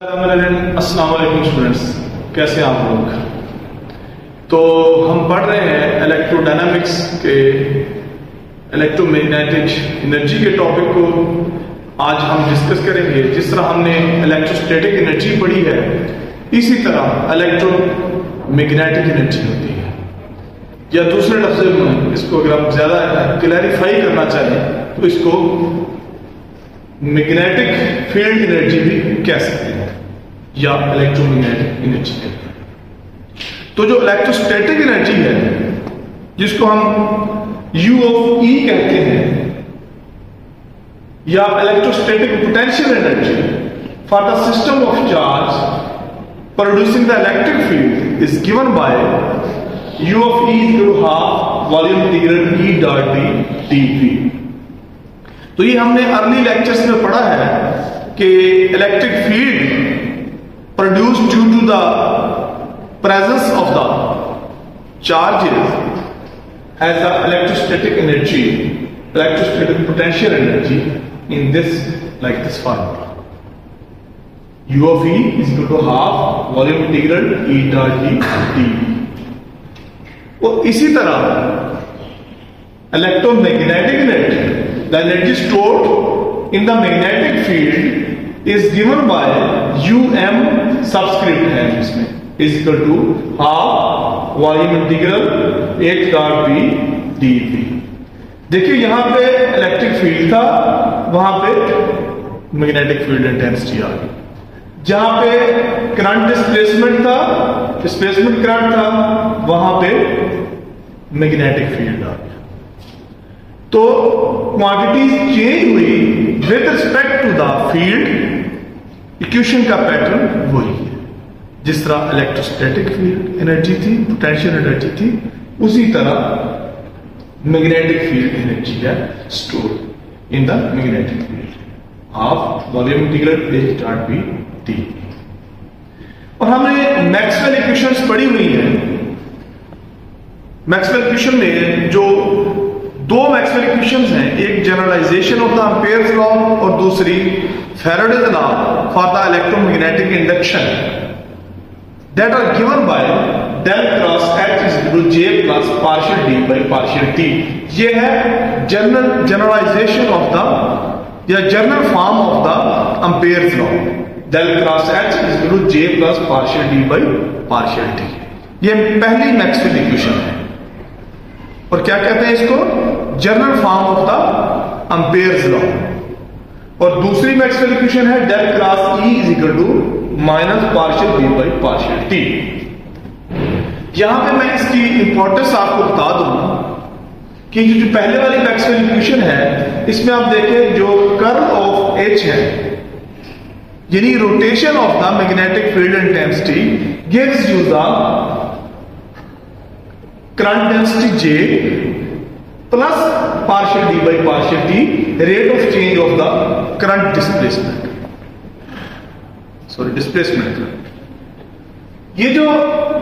अस्सलाम वालेकुम स्टूडेंट्स, कैसे हैं आप लोग। तो हम पढ़ रहे हैं इलेक्ट्रोडायनामिक्स के इलेक्ट्रोमैग्नेटिक एनर्जी के टॉपिक को आज हम डिस्कस करेंगे। जिस तरह हमने इलेक्ट्रोस्टैटिक एनर्जी पढ़ी है, इसी तरह इलेक्ट्रोमैग्नेटिक एनर्जी होती है, या दूसरे लफ्ज़ में इसको अगर आप ज्यादा क्लैरिफाई करना चाहें तो इसको मैग्नेटिक फील्ड एनर्जी भी कह सकते हैं या इलेक्ट्रोमैग्नेटिक एनर्जी कहते हैं। तो जो इलेक्ट्रोस्टैटिक एनर्जी है, जिसको हम U ऑफ E कहते हैं, या electrostatic potential energy for the system of charge producing the electric field is given by U of E is equal to half volume integral E dot dV। तो ये हमने early lectures में पढ़ा है कि electric field produce due to the presence of the charges has the electrostatic energy, electrostatic potential energy in this like this formula. U of E is equal to half volume integral E dot dV। और इसी तरह electromagnetic energy, the energy stored in the magnetic field is given by UM subscript है इसमें, is equal to half volume integral H dot V dV। देखिए यहां पे electric field था, वहां पे मैग्नेटिक फील्ड इंटेंसिटी आ गई। जहां पे करंट डिस्प्लेसमेंट था, डिस्प्लेसमेंट करंट था, वहां पे मैग्नेटिक फील्ड आ गया। तो क्वांटिटीज चेंज हुई with respect to the field, equation का पैटर्न वही है। जिस तरह इलेक्ट्रोस्टैटिक फील्ड एनर्जी थी, पोटेंशियल एनर्जी थी, उसी तरह मैग्नेटिक फील्ड एनर्जी है store in the magnetic field of volume integral H dot V dV। और हमने मैक्सवेल इक्वेशंस पढ़ी हुई है। मैक्सवेल इक्वेशन में जो दो मैक्सवेल इक्वेशंस हैं, एक generalization of the Ampere's law और दूसरी Faraday's law for the electromagnetic induction, that are given by del cross H is equal to J plus partial D by partial T। ये है generalization of the या general form of the Ampere's law. Del cross H is equal to J plus partial D by partial T। ये पहली Maxwell equation है। और क्या कहते हैं इसको? General form of the Ampere's law. और दूसरी मैक्सवेल इक्वेशन है del cross E is equal to minus partial B by partial T। यहां पे मैं इसकी इंपॉर्टेंस आपको बता दूं कि जो पहले वाली मैक्सवेल इक्वेशन है, इसमें आप देखें जो कर्ल ऑफ H है, यानी rotation of the magnetic field intensity gives you the current density J plus partial D by partial T, rate of change of the current displacement, displacement current. ये जो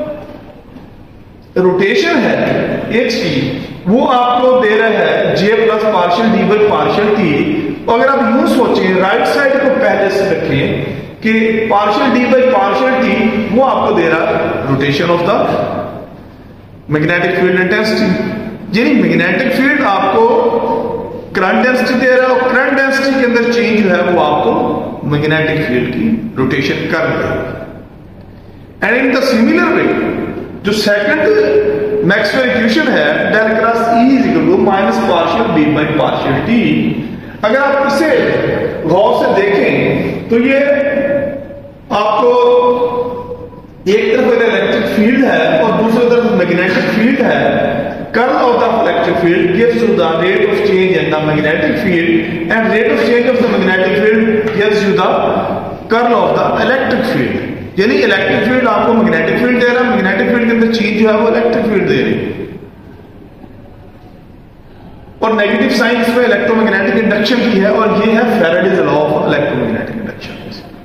rotation है H की, वो आपको दे रहा है J plus partial D by partial T। अगर आप यूं सोचें, राइट साइड को पहले से रखें कि partial D by partial T वो आपको दे रहा है rotation of the magnetic field intensity. यानी मैग्नेटिक फील्ड आपको करंट डेंसिटी दे रहा है, और करंट डेंसिटी के अंदर चेंज जो है वो आपको मैग्नेटिक फील्ड की रोटेशन कर रहा है। And in the similar way, जो सेकंड मैक्सवेल इक्वेशन है del cross E is equal to minus partial B by partial T, अगर आप इसे गौर से देखें तो ये आपको एक तरफ इलेक्ट्रिक फील्ड है और दूसरी तरफ मैग्नेटिक फील्ड है। Curl of the electric field gives you the rate of change in the magnetic field, and rate of change of the magnetic field gives you the curl of the electric field. यानी electric field आपको magnetic field दे रहा है, magnetic field के अंदर change जो है वो इलेक्ट्रिक फील्ड दे रही है। और नेगेटिव साइन इसमें इलेक्ट्रोमैग्नेटिक इंडक्शन की है, और ये है Faraday's law of electromagnetic induction.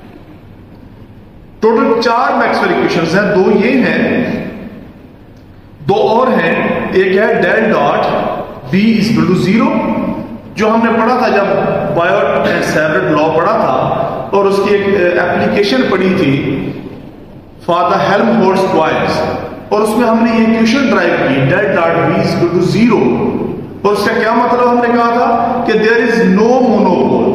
Total 4 Maxwell equations हैं, 2 ये हैं, 2 और हैं। एक है del dot B is equal to 0, जो हमने पढ़ा था जब बायोट एंड सेवरेट लॉ पढ़ा था, और उसकी एक एप्लीकेशन पढ़ी थी फॉर द हेल्महोल्ट्ज कॉइल्स, और उसमें हमने ये इक्वेशन ड्राइव की del dot v is equal to 0, और उसका क्या मतलब हमने कहा था कि there is no monopole,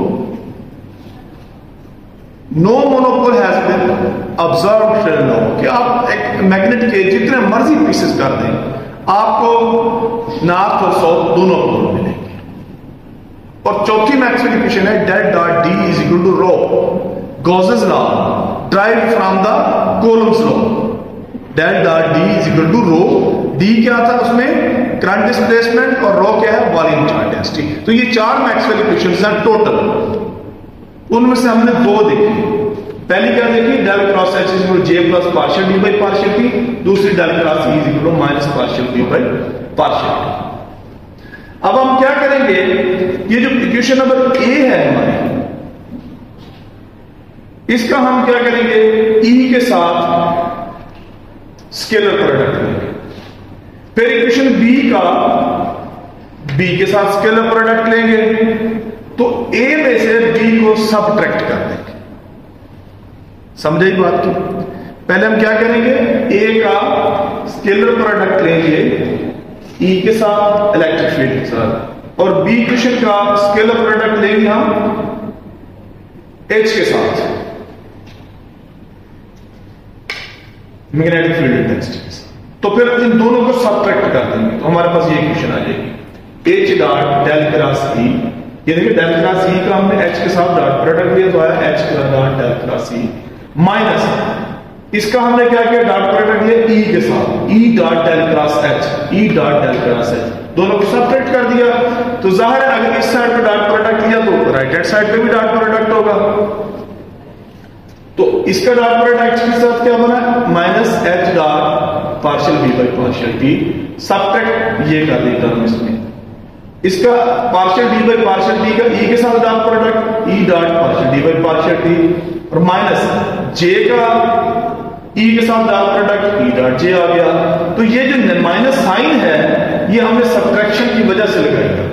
no monopole has been observed till now, कि आप एक मैग्नेट के जितने मर्जी पीसेस कर दें आपको नॉर्थ और साउथ दोनों पोल मिलेंगे। और चौथी मैक्सवेल इक्वेशन है del dot d is equal to rho, Gauss's law derived from the Coulomb's law, del dot d is equal to rho, d क्या था उसमें करंट डिस्प्लेसमेंट और रो क्या है वॉल्यूम चार्ज डेंसिटी। तो ये चार मैक्सवेल इक्वेशंस हैं टोटल, उनमें से हमने दो देखी। पहली क्या देखी, del cross H is equal J plus partial D by partial T, दूसरी del cross E is equal minus partial D by partial T. अब हम क्या करेंगे, ये जो इक्वेशन नंबर ए है हमारी, इसका हम क्या करेंगे, ई के साथ स्केलर प्रोडक्ट लेंगे, फिर इक्वेशन बी का बी के साथ स्केलर प्रोडक्ट लेंगे, तो ए में से बी को सबट्रैक्ट कर देंगे। समझे बात की? पहले हम क्या करेंगे, ए का स्केलर प्रोडक्ट लेंगे ई के साथ इलेक्ट्रिक फील्ड के साथ, और बी इक्वेशन का स्केलर प्रोडक्ट लेंगे हम एच के साथ मैग्नेटिक फील्ड इंटेंसिटी। तो फिर इन दोनों को सबट्रैक्ट कर देंगे, तो हमारे पास ये इक्वेशन आ जाएगी H dot del cross E, ये देखिए डेल क्रॉस ई का हमने एच के साथ डॉट प्रोडक्ट लिया तो आया H dot del cross E, minus इसका हमने क्या किया डॉट प्रोडक्ट लिया ई के साथ, E dot del cross H, E dot del cross H, दोनों को सबट्रैक्ट कर दिया। तो जाहिर है अगर इस साइड पे डॉट प्रोडक्ट लिया तो राइट हैंड साइड पे भी डॉट प्रोडक्ट होगा, तो इसका डॉट प्रोडक्ट के साथ क्या बना minus H dot partial B by partial T, subtract ये कर देता हम इसमें, इसका partial D by partial T का ई के साथ dot product E dot partial D by partial T, और माइनस जे का ई के साथ dot product E dot J आ गया। तो ये जो माइनस साइन है ये हमने सब्ट्रैक्शन की वजह से लगाया।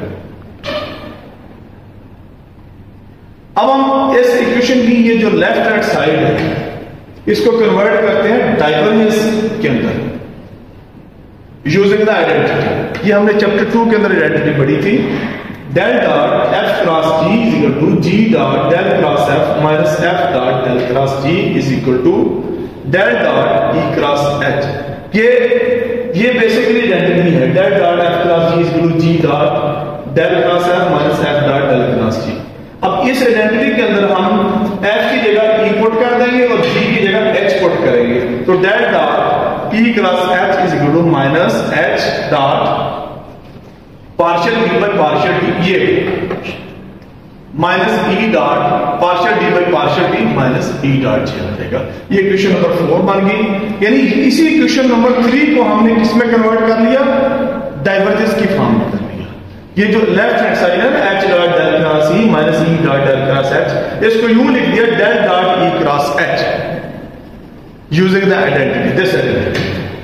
अब हम इस इक्वेशन की ये जो लेफ्ट हैंड साइड है इसको कन्वर्ट करते हैं डाइवर्जेंस के अंदर यूजिंग द आइडेंटिटी। ये हमने चैप्टर 2 के अंदर आइडेंटिटी पढ़ी थी, del dot F cross G is equal to G dot del cross F minus F dot del cross G is equal to del dot E cross H. ये basically identity है, del dot F cross G is equal to G dot del cross F minus F dot del cross G. अब इस identity के अंदर हम F की जगह ई put कर देंगे और जी की जगह एच पुट करेंगे, तो del dot E cross H is equal to minus H dot partial D by partial T, ये minus E dot partial D by partial T minus E dot G आ जाएगा। ये इक्वेशन नंबर 4 बन गई, यानी इसी इक्वेशन नंबर 3 को हमने किसमें कन्वर्ट कर लिया, डाइवर्जेंस की फॉर्म में कर लिया। ये जो लेफ्ट हैंड साइड है ना H dot del cross E minus E dot del cross H, इसको यूं लिख दिया del dot E cross H using the identity, this identity,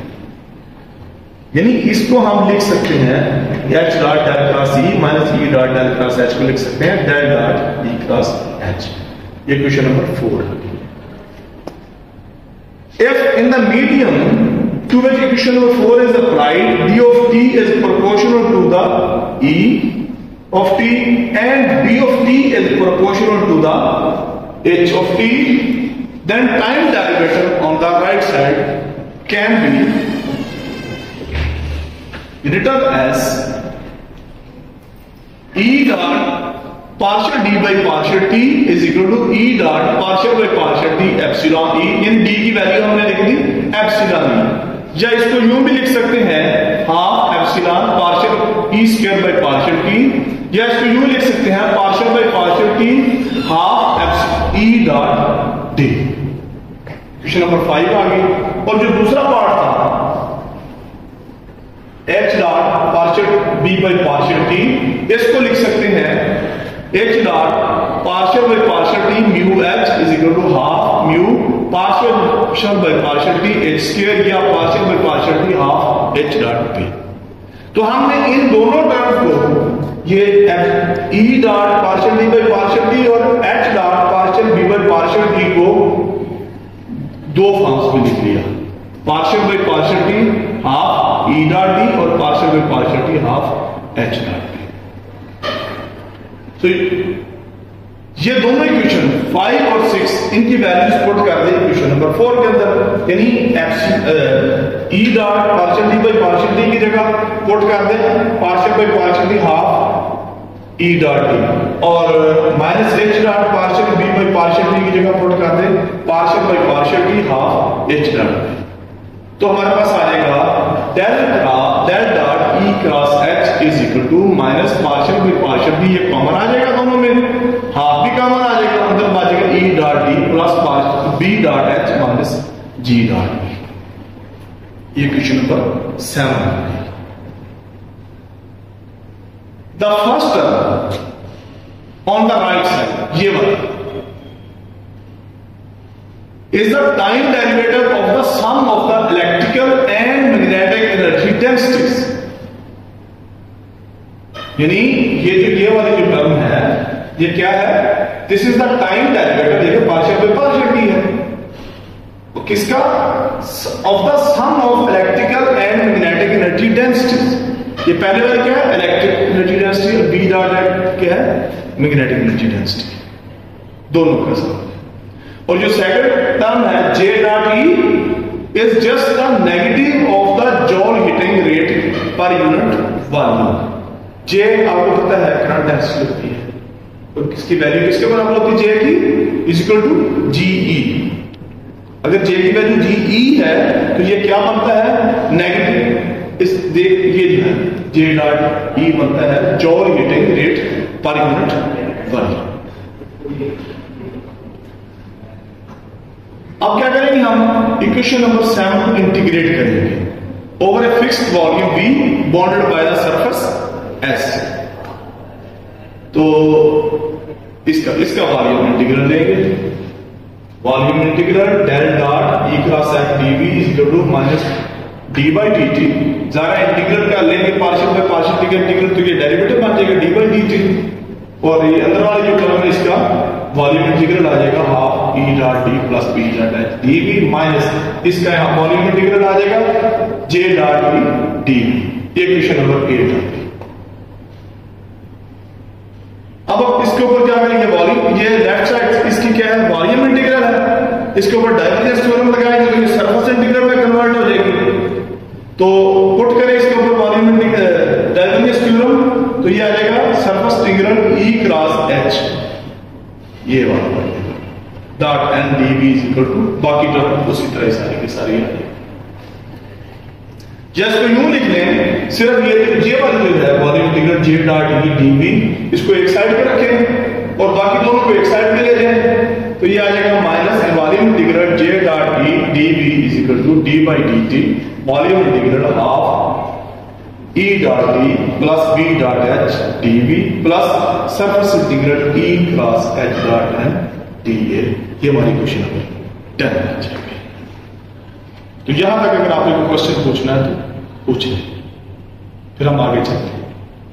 यानी इसको हम लिख सकते हैं H dot del cross E minus E dot del cross H को लिख सकते हैं del dot E cross H. ये क्वेश्चन नंबर 4 है। If in the medium to which equation number 4 is applied, d of t is proportional to the e of t and b of t is proportional to the h of t, then time derivative on the right side can be written as e dot partial d by partial t is equal to e dot partial by partial t epsilon e, इन d की value हमने लिख दी epsilon e, या इसको यूं भी लिख सकते हैं half epsilon partial e square by partial t, या इसको यूं लिख सकते हैं partial by partial t half e dot d। Question number 5 आ गई, और जो दूसरा पार्ट था h dot partial b by partial t, इसको लिख सकते हैं h dot partial by partial t mu h is equal to half mu partial by partial t h square, या partial by partial t half h dot p। तो हमने इन दोनों terms को ये e dot partial d by partial t और h dot partial D by partial T को दो फॉर्म्स में लिख लिया, partial by partial T half E dot D और partial by partial T half H dot D. तो ये दोनों इक्वेशन 5 और 6 इनकी वैल्यूज पुट कर दे इक्वेशन नंबर 4 के अंदर, यानी E dot partial D by partial T की जगह पुट कर दे partial by partial T half E dot D, और minus H dot partial B by partial T की जगह पुट कर दे partial by partial T half H dot D. तो हमारे पास आ जाएगा del dot E cross H is equal to minus partial by partial D, ये कॉमन आ जाएगा दोनों में, हाफ भी कॉमन आ जाएगा, अंदर आ जाएगा E dot D plus B dot H minus G dot D. ये question number 7। The first term on the right side, ये वाला is the time derivative of the sum of the electrical and magnetic energy densities, यानी ये वाली जो term है ये क्या है, this is the time derivative, देखिए पार्शियल बाई पार्शियल टी है, किसका, of the sum of electrical and magnetic energy densities. ये पहले वाला क्या है, इलेक्ट्रिक एनर्जी डेंसिटी, और बी डॉट क्या है, मैग्नेटिक एनर्जी डेंसिटी, दोनों का सम। और जो सेकंड टर्म है J dot E is just the negative of the Joule heating rate per unit volume. J आपको पता है करंट डेंसिटी होती है, और किसकी वैल्यू किसके बराबर होती है, जे की इज इक्वल टू जीई। अगर जे की वैल्यू जीई है तो ये क्या बनता है, नेगेटिव, इस ये जो है जे डॉट ई बनता है Joule heating rate per unit volume. अब क्या करेंगे हम, इक्वेशन नंबर 7 को इंटीग्रेट करेंगे over a fixed volume V bounded by the surface S। तो इसका वॉल्यूम इंटीग्रल लेंगे, volume integral del dot E cross H d V is equal to minus d by d t. जरा integral का लेंगे partial by partial T का integral, तो ये derivative बन जाएगा डी बाई डी टी, और ये अंदर वाली जो टर्म है इसका वॉल्यूम इंटीग्रल आ जाएगा half E dot D plus B dot H d V minus इसका यहां वॉल्यूम इंटीग्रल आ जाएगा जे डॉट ई डीवी। ये क्वेश्चन नंबर 8 है। अब इसके ऊपर क्या करेंगे, वॉल्यूम, ये लेफ्ट साइड इसकी क्या है, वॉल्यूम इंटीग्रल है, इसके ऊपर डाइवर्जेंस थ्योरम लगाएंगे तो ये सरफेस इंटीग्रल में कन्वर्ट हो जाएगी। तो पुट करें इसके ऊपर वॉल्यूम इंटीग्रल डाइवर्जेंस थ्योरम, तो ये आ जाएगा surface integral E cross H, ये वाला dot n d B is equal to, बाकी टर्म उसी तरह सारी की सारी आ जाएगी। जस्ट को यूं लिख लें, सिर्फ ये वाली जो है volume integral J dot E d B, इसको एक साइड पे रखें और बाकी दोनों को एक साइड पे ले जाएं, तो ये आ जाएगा minus volume integral J dot E d B is equal to d by d t volume integral half E dot D plus B dot H d B plus surface integral E cross H dot n d A. ये हमारी question number 10 आ जाएगी। तो यहां तक अगर आपको कोई question पूछना है तो पूछ लें, फिर हम आगे चलते हैं।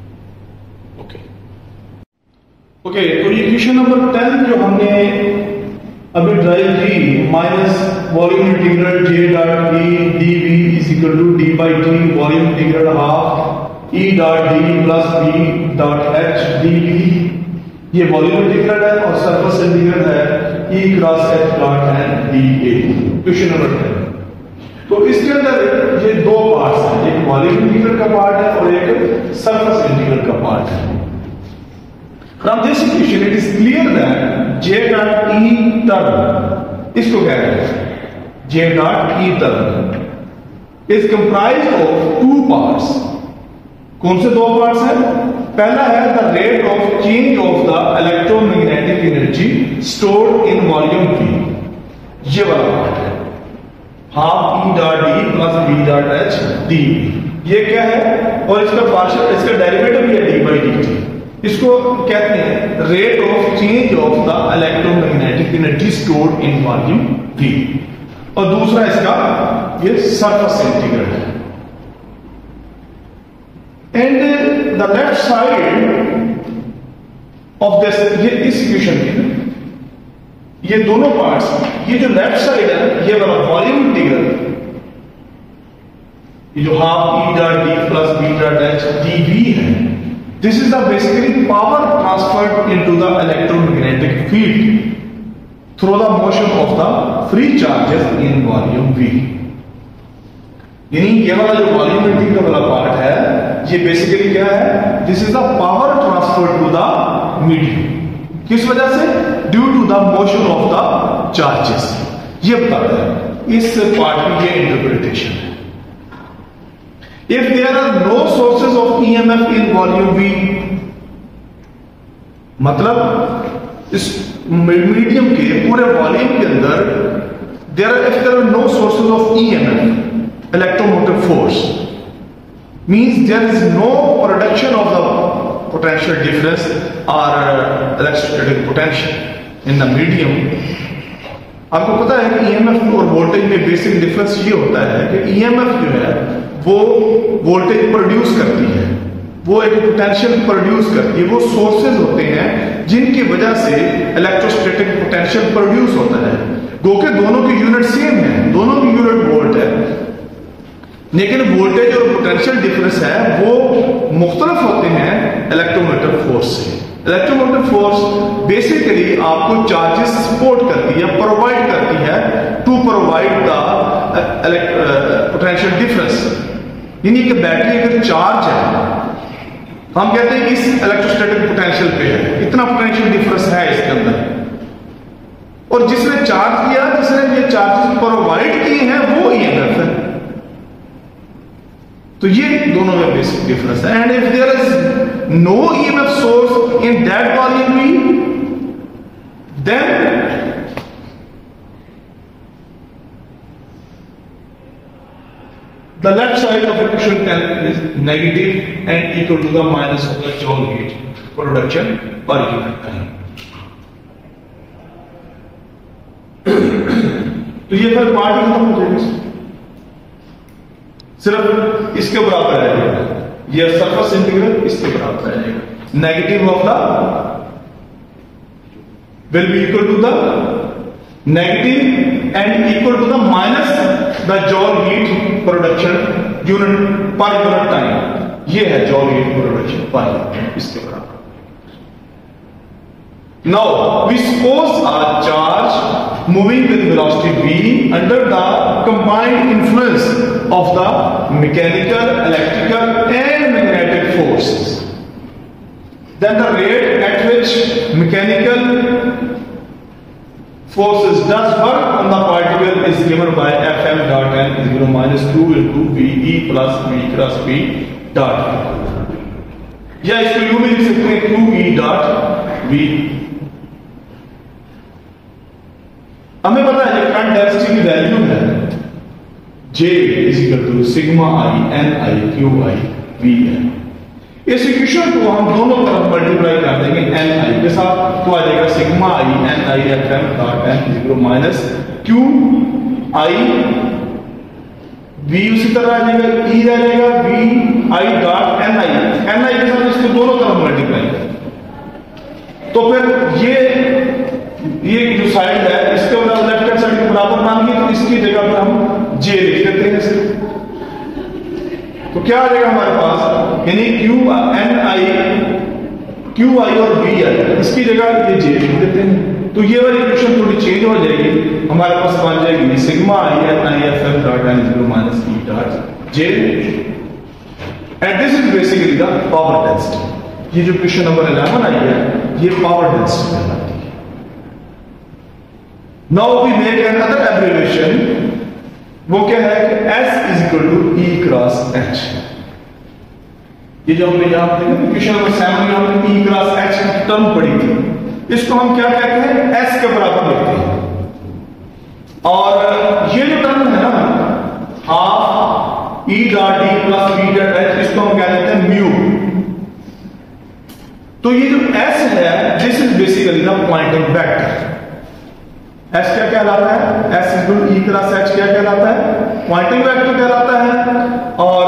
ओके, तो ये क्वेश्चन नंबर 10 जो हमने अभी ड्राइव की, minus volume integral J dot E d B is equal to d by t volume integral half E dot D plus B dot H d B, ये वॉल्यूम इंटीग्रल है और surface integral है E cross H dot n d A. Question number 10, तो इसके अंदर ये दो parts हैं, एक वॉल्यूम इंटीग्रल का पार्ट है और एक सरफेस इंटीग्रल का पार्ट है। From this equation it is clear that J dot E term, इसको क्या कहते हैं, J dot E term is comprised of two parts। कौन से दो पार्ट्स हैं, पहला है the rate of change of the electromagnetic energy stored in volume V, ये वाला पार्ट है half E dot D plus B dot H D, ये क्या है, और इसका पार्शियल, इसका डेरिवेटिव भी है D by dt, इसको कहते हैं rate of change of the electromagnetic energy stored in volume V, और दूसरा इसका ये सरफेस इंटीग्रल है। And the left side of this, ये इस इक्वेशन की ये दोनों पार्ट्स, ये जो लेफ्ट साइड है ये वाला वॉल्यूम इंटीग्रल, ये जो half E dot D plus B dot H d V है, this is the basically power transferred into the electromagnetic field through the motion of the free charges in volume V. यानी ये वाला जो volume integral वाला part है ये basically क्या है, this is the power transferred to the medium. किस वजह से? Due to the motion of the charges. ये बताता है इस पार्ट की ये इंटरप्रिटेशन है। If there are no sources of EMF in volume V, मतलब इस मीडियम के पूरे वॉल्यूम के अंदर if there are no sources of EMF, electromotive force, means there is no production of the potential difference or electrostatic potential in the medium। आपको पता है कि EMF और वोल्टेज में बेसिक डिफरेंस ये होता है कि EMF जो है वो वोल्टेज प्रोड्यूस करती है, वो एक पोटेंशियल प्रोड्यूस करती है, वो सोर्सेज होते हैं जिनकी वजह से इलेक्ट्रोस्टैटिक पोटेंशियल प्रोड्यूस होता है। गो के दोनों की यूनिट सेम है, दोनों की यूनिट वोल्ट है, लेकिन वोल्टेज और पोटेंशियल डिफरेंस है वो मुख्तलिफ होते हैं इलेक्ट्रोमोटिव फोर्स से। इलेक्ट्रोमोटिव फोर्स बेसिकली आपको चार्जेस सपोर्ट करती है, प्रोवाइड करती है to provide the potential difference. यानी कि बैटरी अगर चार्ज है, हम कहते हैं इस इलेक्ट्रोस्टैटिक पोटेंशियल पे है, इतना पोटेंशियल डिफरेंस है इसके अंदर, और जिसने चार्ज किया, जिसने ये चार्जेस प्रोवाइड किए हैं वो ईएमएफ है। तो ये दोनों में बेसिक डिफरेंस है। And if there is no EMF source in that volume V, then the left side of equation 10 is negative and equal to the minus of the joule heat production per unit time. तो ये फिर part खत्म हो जाएगी, सिर्फ इसके बराबर रहेगा, ये सरफेस इंटीग्रल इसके बराबर रहेगा। Negative of the will be equal to the negative and equal to the minus the joule heat production unit per unit time. ये है joule heat production per unit, इसके बराबर। Now we suppose a charge moving with velocity v under the combined influence of the mechanical, electrical and magnetic forces. Then the rate at which mechanical forces does work on the particle is given by Fm dot n is equal to minus 2 into Ve plus V cross B dot V। या इसको यूं भी लिख सकते हैं QE dot V। हमें पता है करंट डेंसिटी की वैल्यू है J is equal to sigma i n i q i v है। इस इक्वेशन को हम दोनों तरफ मल्टीप्लाई कर देंगे एन आई के साथ, तो आ जाएगा sigma i n i f m dot n is equal to minus q i v, उसी तरह आ जाएगा ई आ जाएगा v i dot n i के साथ इसको दोनों तरफ मल्टीप्लाई। तो फिर ये जो साइड है इसके बराबर लेफ्ट हैंड साइड के बराबर मानिए, तो इसकी जगह पर हम जे लिख देते हैं सिर्फ। तो क्या आ जाएगा हमारे पास, यानी क्यू आई और बी आई, इसकी जगह ये जे लिख देते हैं। तो ये वाली इक्वेशन थोड़ी चेंज हो जाएगी, हमारे पास बन जाएगी sigma i n i f m dot n is minus E dot J, and this is basically the power density. ये जो क्वेश्चन नंबर 11 आई है ये पावर डेंसिटी कहलाती है। Now we make another abbreviation, वो क्या है कि S is equal to E cross H। ये जो हमने यहाँ देखा क्वेश्चन नंबर 7 में हमने E cross H की टर्म पढ़ी थी, इसको हम क्या कहते हैं, S के बराबर लिखते हैं। और ये जो टर्म है ना half E dot D plus V dot H, इसको हम क्या कहते हैं म्यू। तो ये जो S है this is basically the Poynting vector. S क्या कहलाता है, S equal to E cross H क्या कहलाता है, पॉइंटिंग वेक्टर कहलाता है। और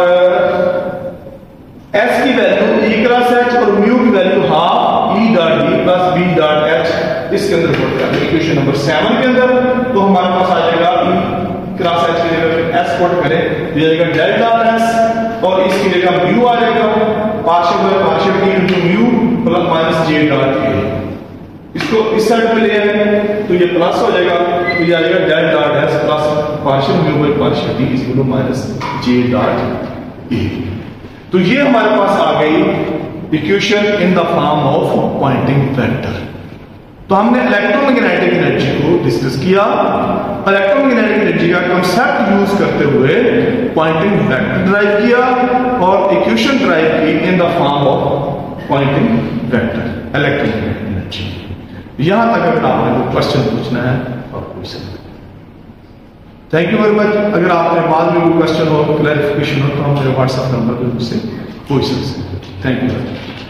S की वैल्यू E क्रॉस H और म्यू की value half E dot D plus B dot H इसके अंदर पुट कर दें इक्वेशन नंबर 7 के अंदर, तो हमारे पास आ जाएगा क्रॉस एच की जगह एस पुट करें, ये जाएगा डेल डॉट एस और इसकी जगह म्यू आ जाएगा, partial by partial t into mu plus minus J dot A. इसको इस साइड पे ले आए तो ये प्लस हो जाएगा, तो ये आ जाएगा del dot S plus partial mu by partial t is equal to minus J dot A. तो ये हमारे पास आ गई equation in the form of Poynting vector. तो हमने इलेक्ट्रोमैग्नेटिक एनर्जी को डिस्कस किया, इलेक्ट्रोमैग्नेटिक एनर्जी का कांसेप्ट यूज करते हुए पॉइंटिंग वेक्टर ड्राइव किया और इक्वेशन ड्राइव की in the form of Poynting vector electromagnetic energy. यहां तक अगर आपने कोई क्वेश्चन पूछना है आप पूछ सकते हैं। Thank you very much. अगर आपने बाद में कोई क्वेश्चन हो, क्लैरिफिकेशन हो, तो हम मेरे व्हाट्सएप नंबर पर मुझसे पूछ सकते हैं। Thank you very much.